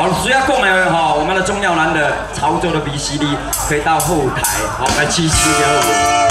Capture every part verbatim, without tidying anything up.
好，主要购买哈，我们的中药男的潮州的比西利可以到后台，好来七七点五。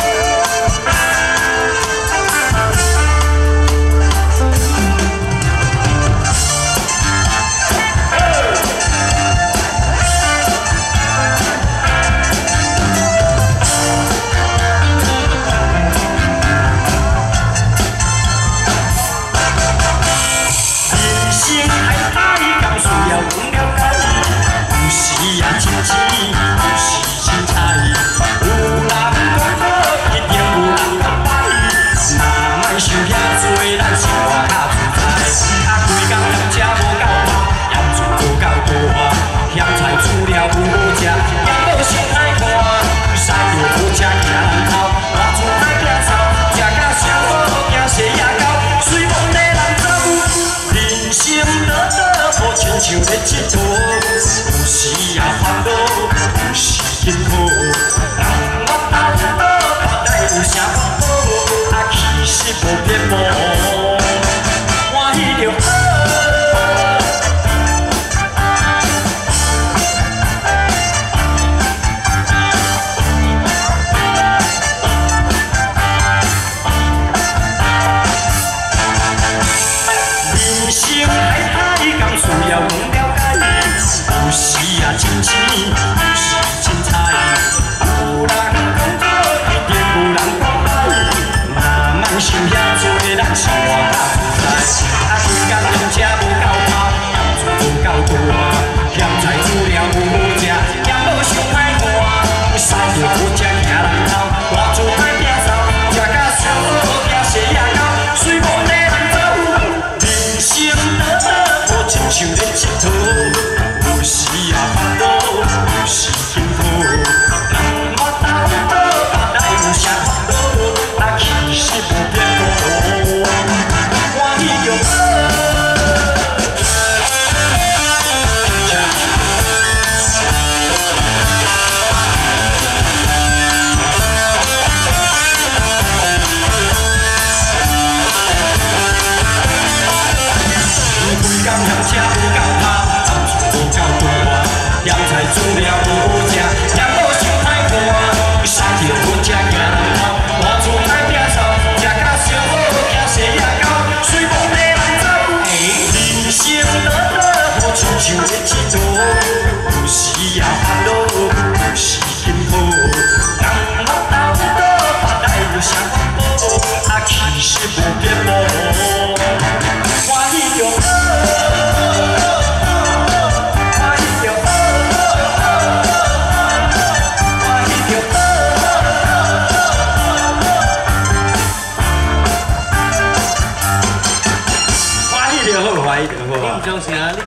像咧佚佗，有时也烦恼，有时辛苦。人我斗倒，别来有啥烦恼，啊其实无变无，欢喜就好。人生海海，甘需要讲了解。 有时也真钱，有时真彩。有人讲好，一定有人讲歹。若莫想遐多，咱生活较自在。啊，规工用车无够拍，业主无够大，嫌菜煮了无好食，也无想歹看。使着好食行人头，大厝歹摒扫，食甲烧好惊洗也到，随无地人走。人生短短，无亲像咧佚佗。 有时也烦恼，有时辛苦。人我斗倒，别来有啥烦恼，啊其实无变无，欢喜就好。规工嫌车无够拍。 咸菜煮了无好食，也无想歹看。使着好食行人头，大厝歹摒扫，食甲烧好惊洗也到，随无地人走。人生短短，好亲像咧佚佗，有时也烦恼，有时辛苦。人我斗倒，别来有啥烦恼，啊其实无变无，欢喜就好。 好，怀疑就好。